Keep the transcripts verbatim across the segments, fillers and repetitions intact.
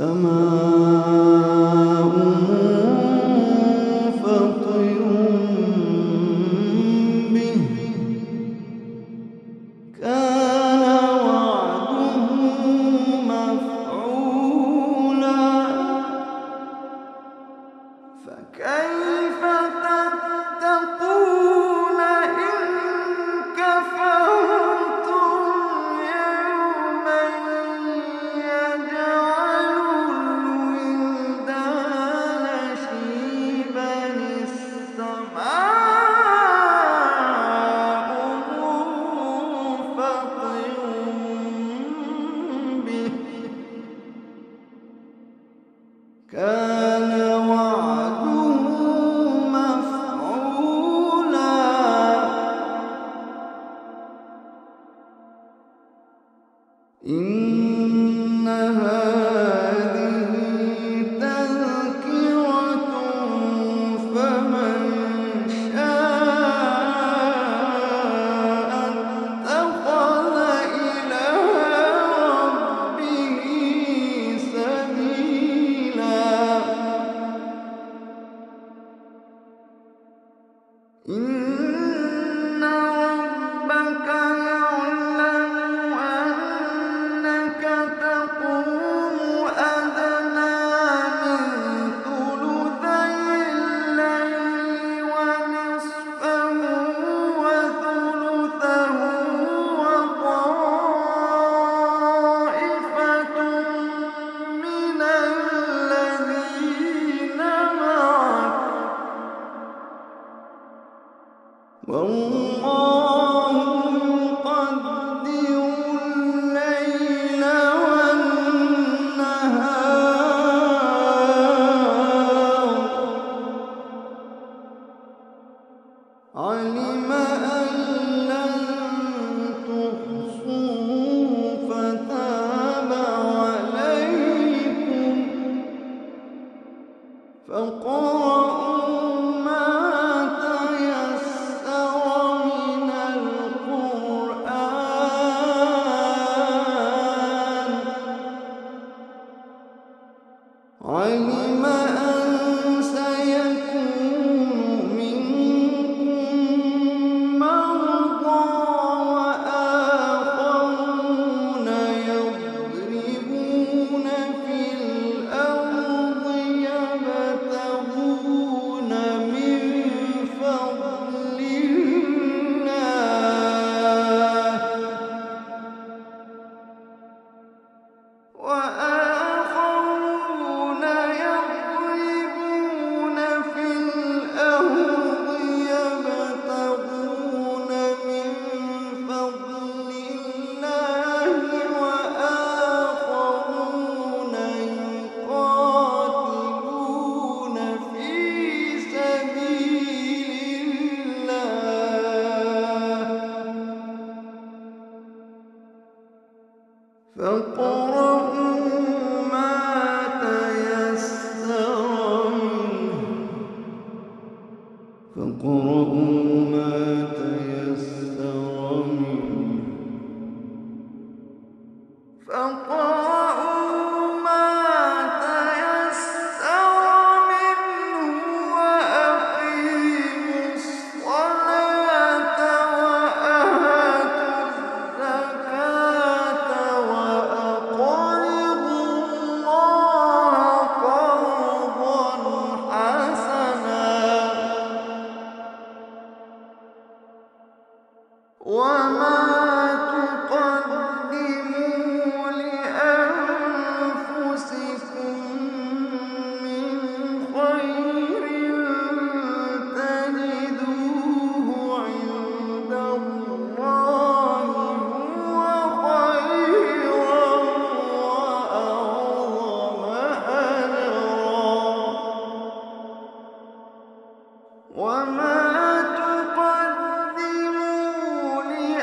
سماء منفطر به كان وعده مفعولا فكيف تتقون إن كفرتم يوما يجعل الولدان شيبا السماء منفطر به كان وعده مفعولا إن هذه تذكرة فمن شاء اتخذ إلى ربه سبيلا إن ربك يعلم أنك تقوم أدنى من ثلثي الليل ونصفه وثلثه وطائفة من الذين معك والله يقدر الليل والنهار علم أن لن تحصوا فتاب عليكم فاقرؤوا ما تيسر من القرآن علم أن سيكون منكم مرضى وآخرون يضربون في الأرض يبتغون من فضل الله وآخرون يضربون في الأرض يبتغون من فضل الله وآخرون يقاتلون في سبيل الله فاقرؤوا ما تيسر منه فاقرؤوا ما تيسر منه فاقرؤوا ما تيسر منه وأقيموا الصلاة وآتوا الزكاة وأقرضوا الله قرضا حسنا وما تقدموا لأنفسكم من خير تجدوه عند الله هو خيرا وأعظم أجرا وما تقدموا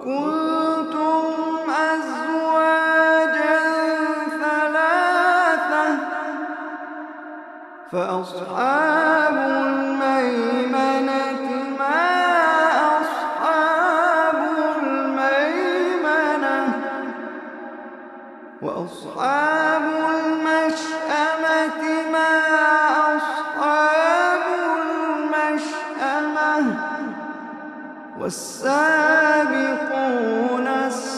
وكنتم أزواجا ثلاثة فأصحاب الميمنة ما أصحاب الميمنة وأصحاب المشأمة ما أصحاب المشأمة والسابقون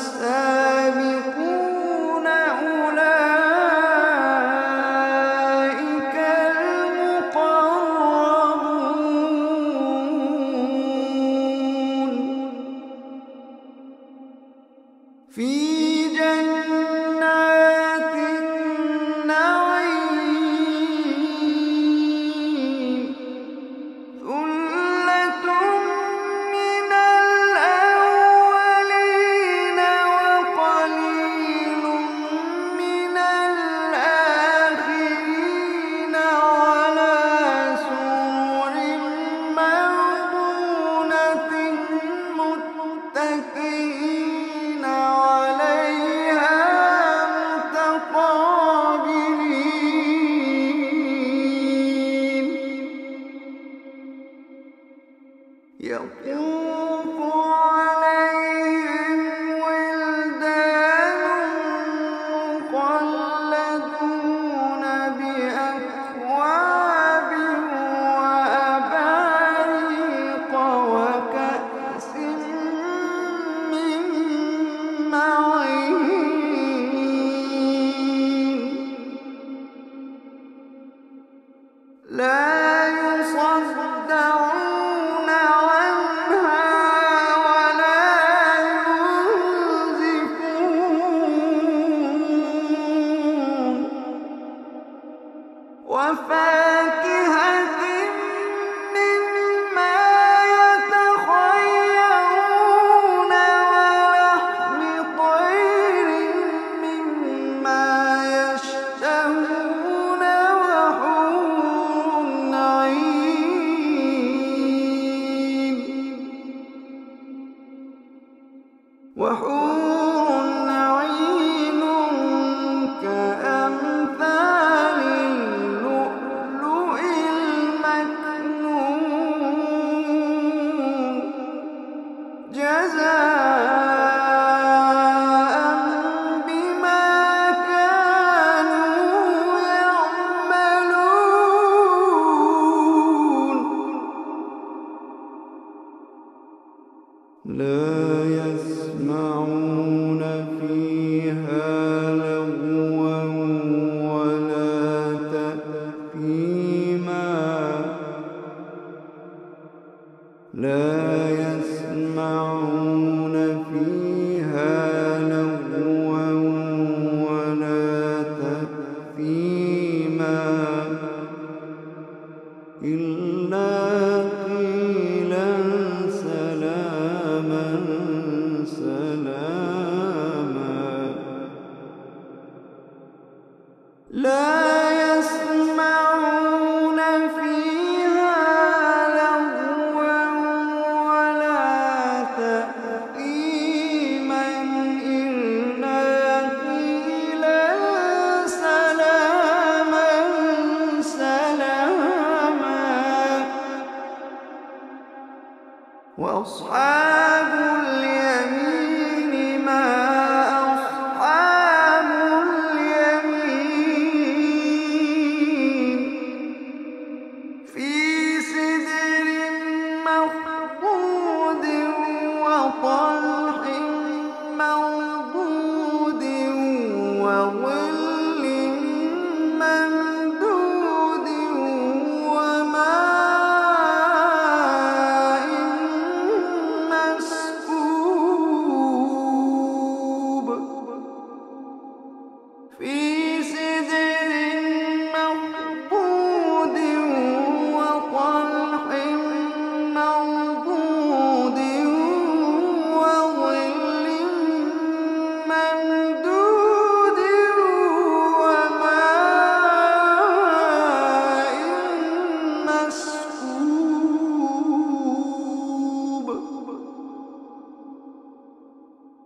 السابقون أولئك المقربون في جنات النعيم ثلة من الأولين وقليل من الآخرين على سرر موضونة متكئين عليها متقابلين يطوف عليهم ولدان مخلدون بأكواب وأباريق وكأس من معين لا يصدعون عنها ولا ينزفون وفاكهة مما يتخيرون ولحم طير مما يشتهون وحور عين وحور عين كأمثال اللؤلؤ المكنون جزاء بما كانوا يعملون لا يسمعون فيها لغوا ولا تأثيما لا يسمعون فيها لغوا ولا تأثيما إلا قيلا سلاما سلاما لا يسمعون فيها لغوا ولا تأثيما إلا قيلا سلاما سلاما وأصحاب اليمين ما أصحاب اليمين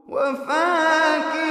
وفاكهة